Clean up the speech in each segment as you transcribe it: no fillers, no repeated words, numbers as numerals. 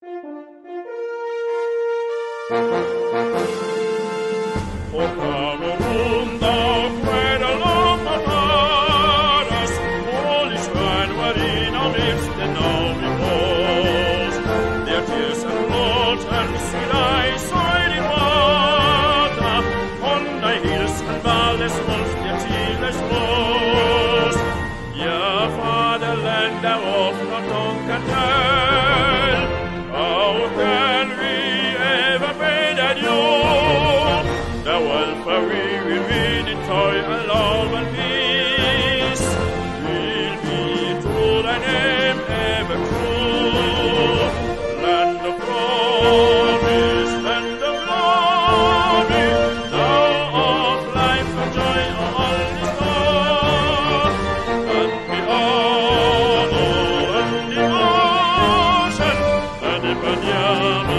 O Kamerunda fuera la mataras, holy shrine wherein our lips did now repose. Their tears and blood and sweet eyes soiled in water, on thy hills and valleys once their tearless flows. Yeah, fatherland, thou of no tongue can tell, how can we ever pay that you? The welfare we will win in joy and love and peace will be to thy name ever true. Land of promise, land of glory, thou of life and joy all is gone. And the honor and devotion and the banyan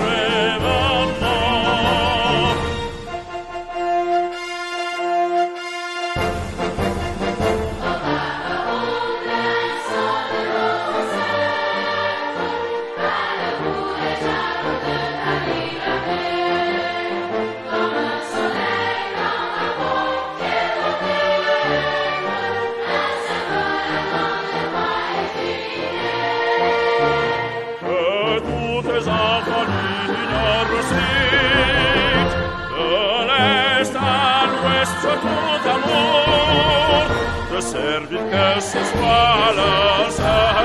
forevermore. Que toutes enfanies inarrosites, de l'est à l'ouest tout amour, de servir que ce soit la